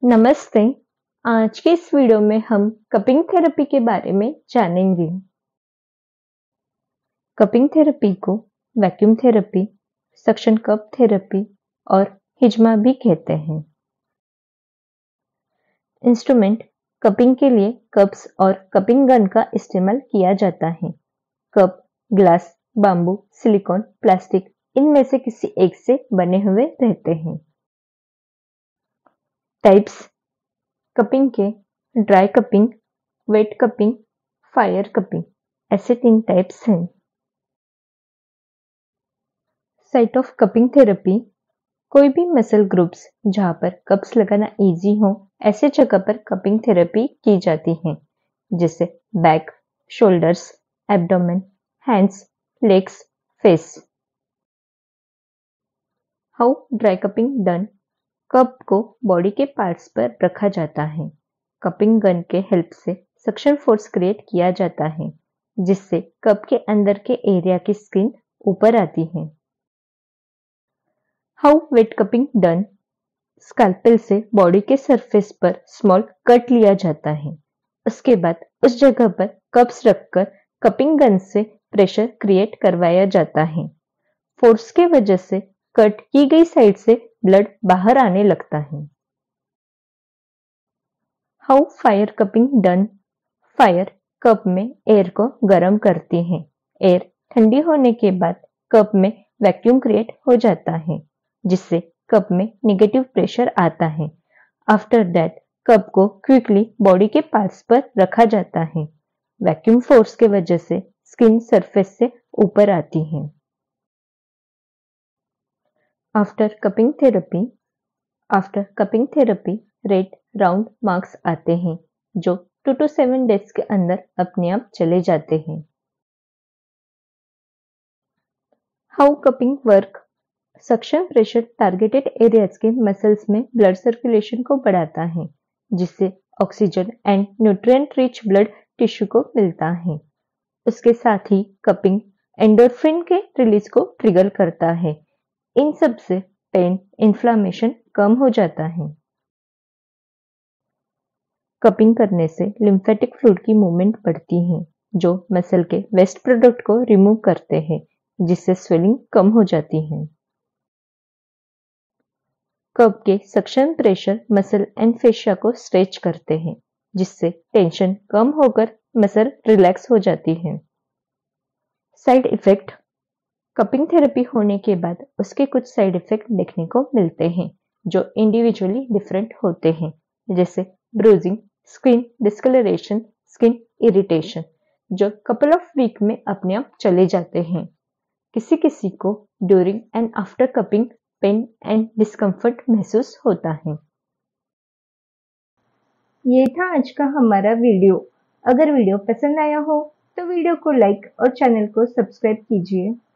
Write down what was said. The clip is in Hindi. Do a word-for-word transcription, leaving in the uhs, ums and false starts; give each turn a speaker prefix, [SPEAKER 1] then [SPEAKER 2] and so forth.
[SPEAKER 1] नमस्ते। आज के इस वीडियो में हम कपिंग थेरेपी के बारे में जानेंगे। कपिंग थेरेपी को vacuum therapy, suction cup therapy और हिजमा भी कहते हैं। इंस्ट्रूमेंट कपिंग के लिए कप्स और कपिंग गन का इस्तेमाल किया जाता है। Cup glass, bamboo, silicone, plastic इनमें से किसी एक से बने हुए रहते हैं। टाइप्स कपिंग के dry cupping, wet cupping, fire cupping ऐसे तीन टाइप्स हैं। साइट ऑफ कपिंग थेरेपी कोई भी मसल ग्रुप्स जहां पर कप्स लगाना इजी हो ऐसे जगह पर कपिंग थेरेपी की जाती है, जैसे back, shoulders, abdomen, hands, legs, face. How dry cupping done cup को बॉडी के पार्ट्स पर रखा जाता है। कपिंग गन के हेल्प से सक्शन फोर्स क्रिएट किया जाता है, जिससे कप के अंदर के एरिया की स्किन ऊपर आती है। How wet cupping done scalpel से बॉडी के सरफेस पर स्मॉल कट लिया जाता है। उसके बाद उस जगह पर कप्स रखकर कपिंग गन से प्रेशर क्रिएट करवाया जाता है। फोर्स के वजह से कट की गई साइड से ब्लड बाहर आने लगता है। How fire cupping done fire cup में एयर को गर्म करती है। एयर ठंडी होने के बाद कप में वैक्यूम क्रिएट हो जाता है, जिससे कप में नेगेटिव प्रेशर आता है। आफ्टर दैट कप को क्विकली बॉडी के पार्ट्स पर रखा जाता है। वैक्यूम फोर्स के वजह से स्किन सरफेस से ऊपर आती है। After cupping therapy after cupping therapy red round marks आते हैं, जो टू टू सेवन डेज के अंदर अपने आप चले जाते हैं। How cupping work suction pressure targeted areas के मसल्स में ब्लड सर्कुलेशन को बढ़ाता है, जिससे oxygen and nutrient rich blood tissue को मिलता है। उसके साथ ही कपिंग एंडोर्फिन के रिलीज को ट्रिगर करता है। इन सब से पेन, इन्फ्लामेशन कम हो जाता है। कपिंग करने से लिम्फेटिक फ्लूइड की मूवमेंट बढ़ती है, जो मसल के वेस्ट प्रोडक्ट को रिमूव करते हैं, जिससे स्वेलिंग कम हो जाती है। कप के suction pressure muscle and fascia को स्ट्रेच करते हैं, जिससे टेंशन कम होकर मसल रिलैक्स हो जाती है। साइड इफेक्ट कपिंग थेरेपी होने के बाद उसके कुछ साइड इफेक्ट देखने को मिलते हैं, जो इंडिविजुअली डिफरेंट होते हैं, जैसे bruising, skin discoloration, skin irritation, जो कपल ऑफ वीक में अपने आप चले जाते हैं। किसी किसी को during and after cupping pain and discomfort महसूस होता है। ये था आज का हमारा वीडियो। अगर वीडियो पसंद आया हो तो वीडियो को लाइक और चैनल को सब्सक्राइब कीजिए।